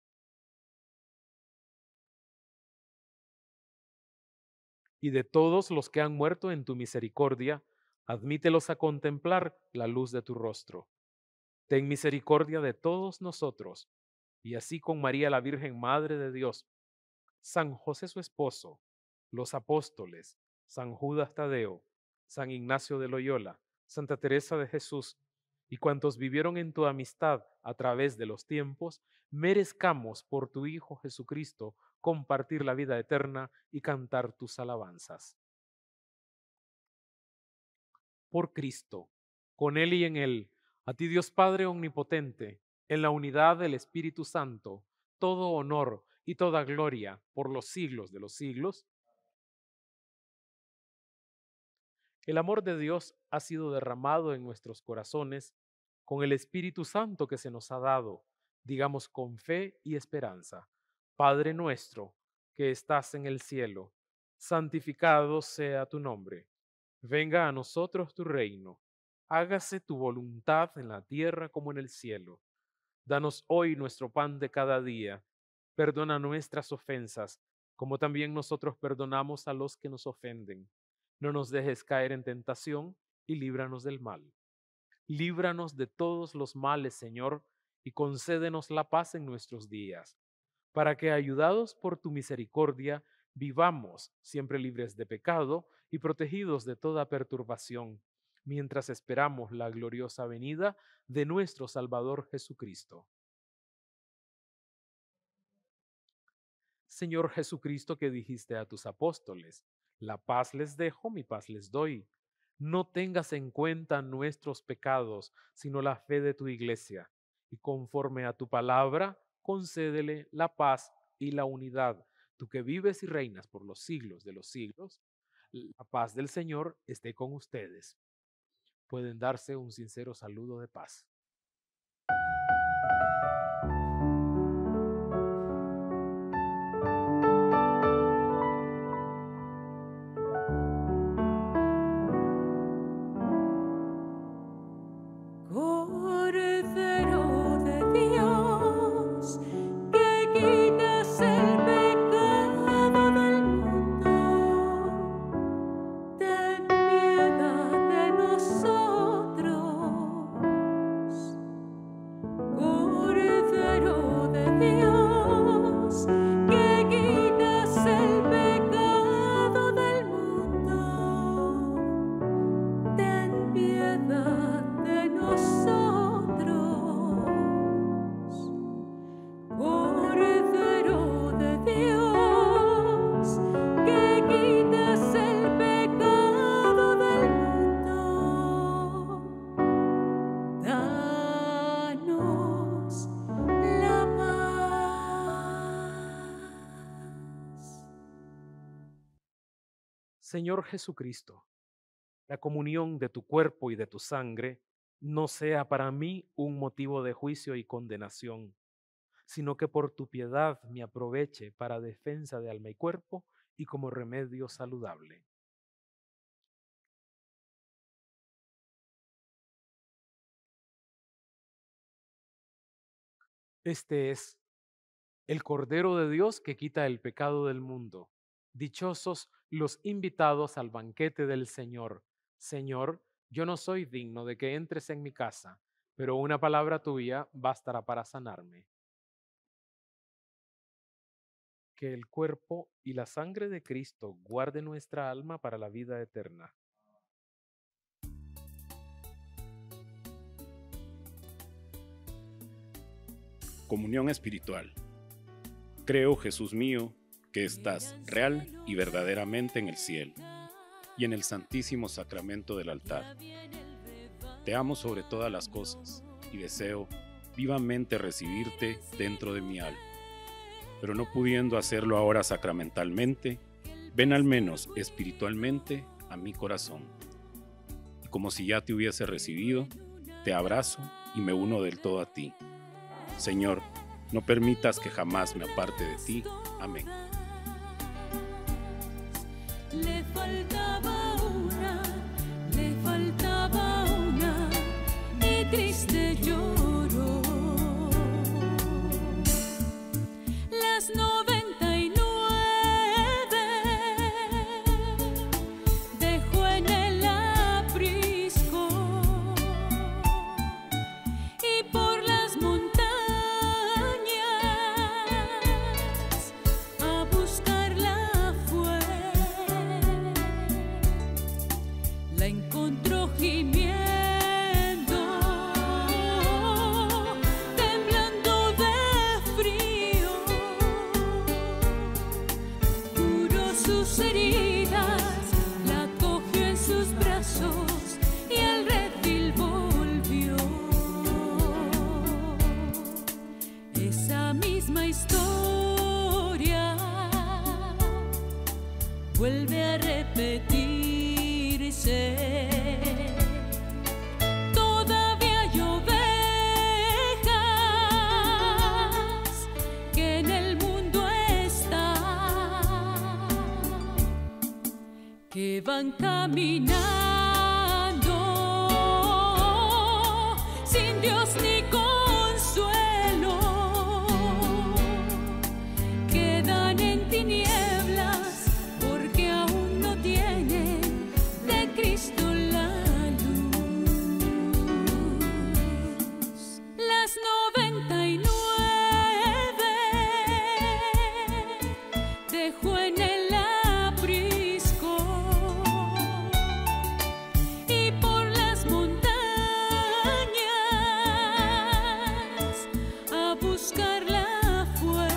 Y de todos los que han muerto en tu misericordia, admítelos a contemplar la luz de tu rostro. Ten misericordia de todos nosotros, y así con María la Virgen Madre de Dios, San José su esposo, los apóstoles, San Judas Tadeo, San Ignacio de Loyola, Santa Teresa de Jesús, y cuantos vivieron en tu amistad a través de los tiempos, merezcamos por tu Hijo Jesucristo compartir la vida eterna y cantar tus alabanzas. Por Cristo, con Él y en Él, A ti, Dios Padre omnipotente, en la unidad del Espíritu Santo, todo honor y toda gloria por los siglos de los siglos. El amor de Dios ha sido derramado en nuestros corazones con el Espíritu Santo que se nos ha dado, digamos con fe y esperanza. Padre nuestro, que estás en el cielo, santificado sea tu nombre. Venga a nosotros tu reino. Hágase tu voluntad en la tierra como en el cielo. Danos hoy nuestro pan de cada día. Perdona nuestras ofensas, como también nosotros perdonamos a los que nos ofenden. No nos dejes caer en tentación y líbranos del mal. Líbranos de todos los males, Señor, y concédenos la paz en nuestros días, para que, ayudados por tu misericordia, vivamos siempre libres de pecado y protegidos de toda perturbación, mientras esperamos la gloriosa venida de nuestro Salvador Jesucristo. Señor Jesucristo, que dijiste a tus apóstoles, la paz les dejo, mi paz les doy. No tengas en cuenta nuestros pecados, sino la fe de tu iglesia, y conforme a tu palabra, concédele la paz y la unidad. Tú que vives y reinas por los siglos de los siglos, la paz del Señor esté con ustedes. Pueden darse un sincero saludo de paz. Cordero de Dios, que quitas el pecado del mundo, ten piedad de nosotros. Cordero de Dios, que quitas el pecado del mundo, ten piedad de nosotros. Cordero de Dios, que quitas el pecado del mundo, danos la paz. Señor Jesucristo, la comunión de tu cuerpo y de tu sangre no sea para mí un motivo de juicio y condenación, sino que por tu piedad me aproveche para defensa de alma y cuerpo y como remedio saludable. Este es el Cordero de Dios que quita el pecado del mundo. Dichosos los invitados al banquete del Señor. Señor, yo no soy digno de que entres en mi casa, pero una palabra tuya bastará para sanarme. Que el cuerpo y la sangre de Cristo guarde nuestra alma para la vida eterna. Comunión espiritual. Creo, Jesús mío, que estás real y verdaderamente en el cielo y en el santísimo sacramento del altar. Te amo sobre todas las cosas y deseo vivamente recibirte dentro de mi alma. Pero no pudiendo hacerlo ahora sacramentalmente, ven al menos espiritualmente a mi corazón. Y como si ya te hubiese recibido, te abrazo y me uno del todo a ti. Señor, no permitas que jamás me aparte de ti. Amén. Le faltaba una, y triste lloró. Las 99 dejó en el aprisco, y por las montañas a buscarla fue. La encontró gimiendo misma historia vuelve a repetirse. Todavía hay ovejas que en el mundo están, que van caminando sin Dios ni consuelo, quedan en tinieblas porque aún no tienen de Cristo la luz. Las 99 dejó en el aprisco y por las montañas a buscarla fue.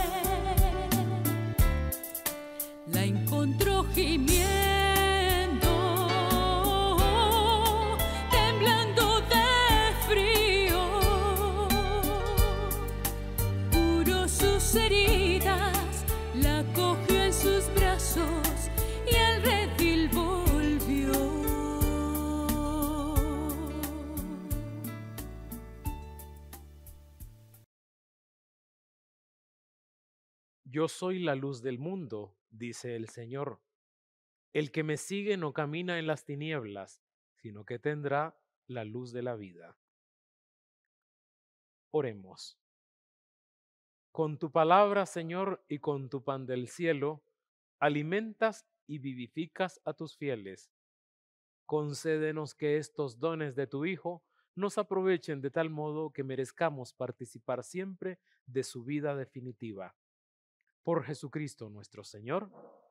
La encontró gimiendo, temblando de frío, curó sus heridas, la cogió en sus brazos y al redil volvió. Yo soy la luz del mundo, dice el Señor. El que me sigue no camina en las tinieblas, sino que tendrá la luz de la vida. Oremos. Con tu palabra, Señor, y con tu pan del cielo, alimentas y vivificas a tus fieles. Concédenos que estos dones de tu Hijo nos aprovechen de tal modo que merezcamos participar siempre de su vida definitiva. Por Jesucristo nuestro Señor.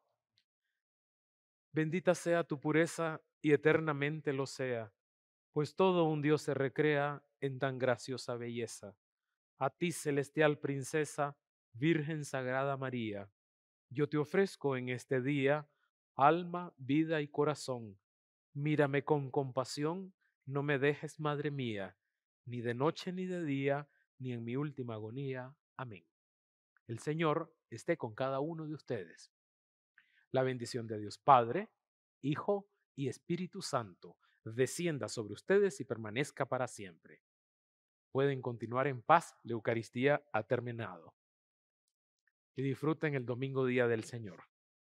Bendita sea tu pureza y eternamente lo sea, pues todo un Dios se recrea en tan graciosa belleza. A ti, celestial princesa, Virgen Sagrada María, yo te ofrezco en este día alma, vida y corazón. Mírame con compasión, no me dejes, Madre mía, ni de noche ni de día, ni en mi última agonía. Amén. El Señor esté con cada uno de ustedes. La bendición de Dios Padre, Hijo y Espíritu Santo descienda sobre ustedes y permanezca para siempre. Pueden continuar en paz, la Eucaristía ha terminado. Y disfruten el domingo día del Señor.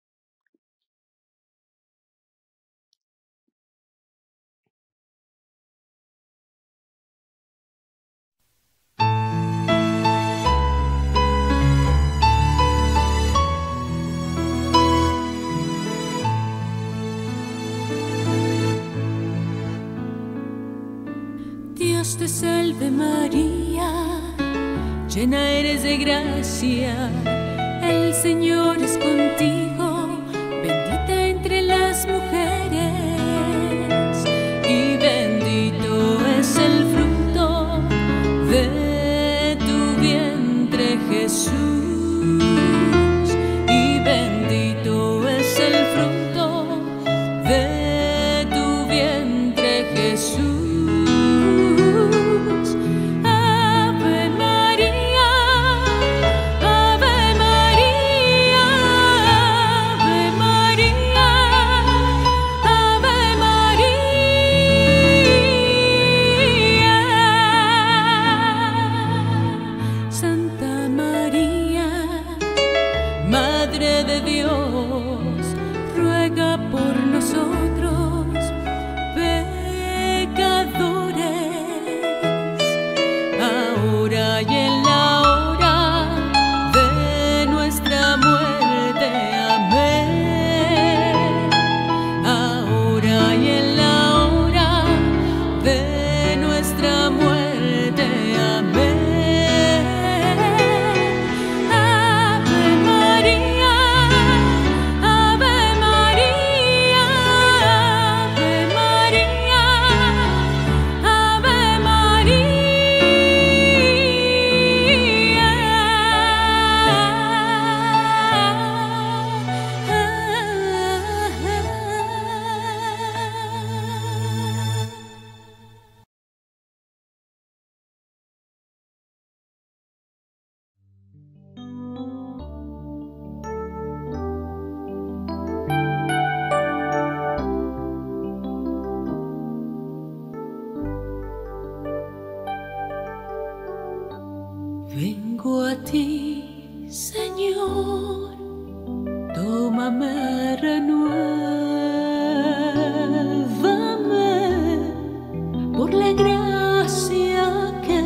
Dios te salve María, llena eres de gracia, el Señor es contigo, bendita entre las mujeres y bendito es el fruto de tu vientre Jesús. Vengo a ti, Señor, tómame, renuévame por la gracia que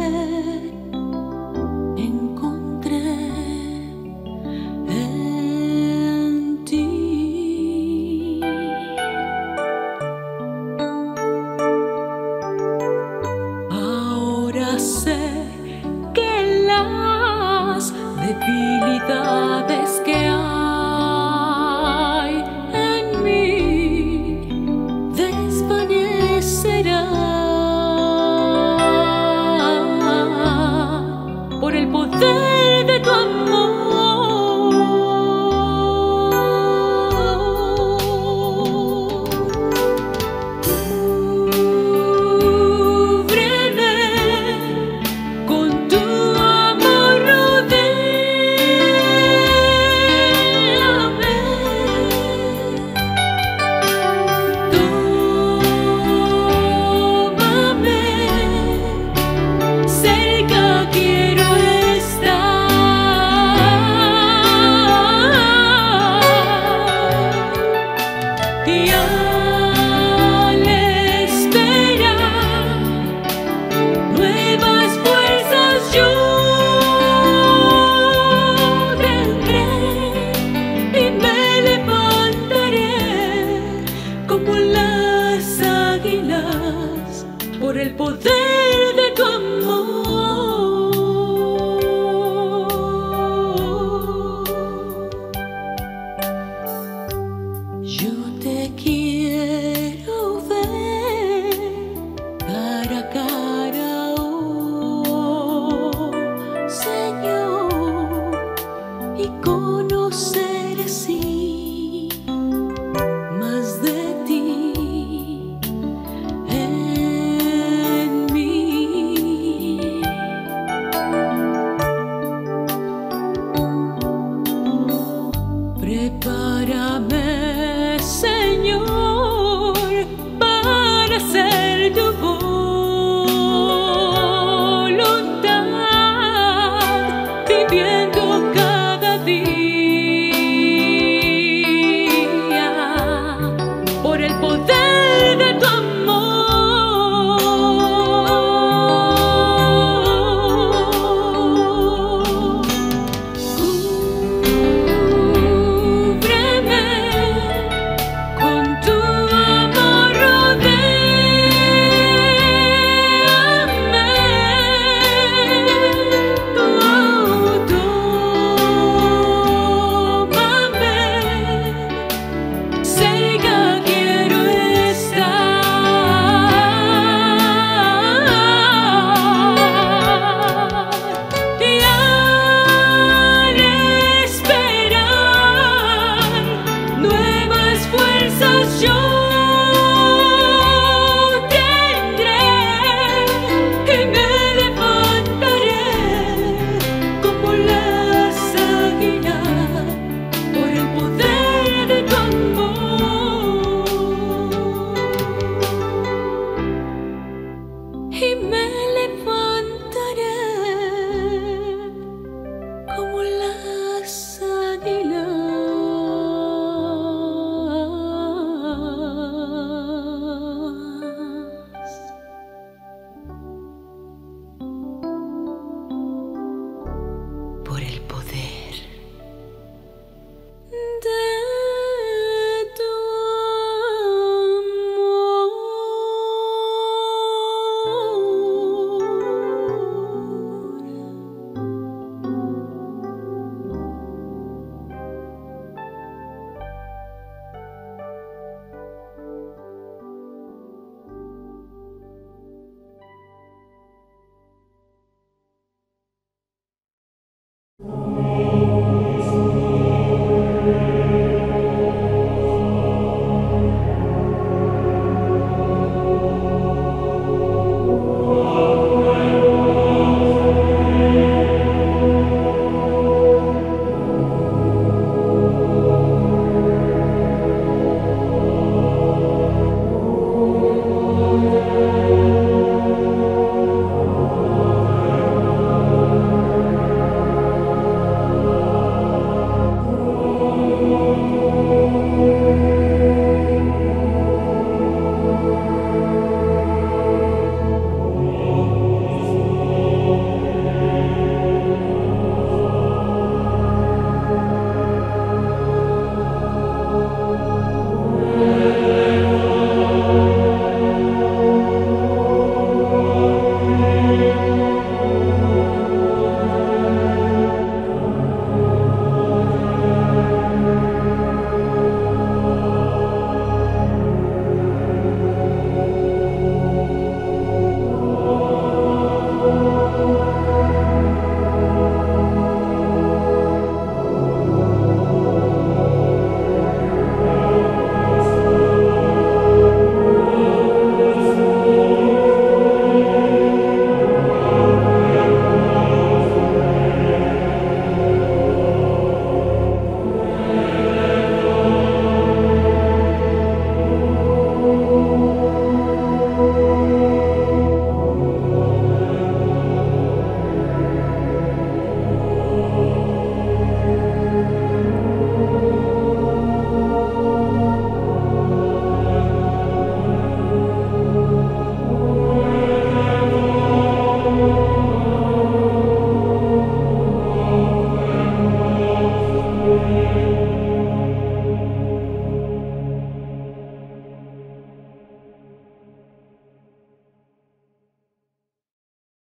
encontré en ti. Ahora sé que las debilidades que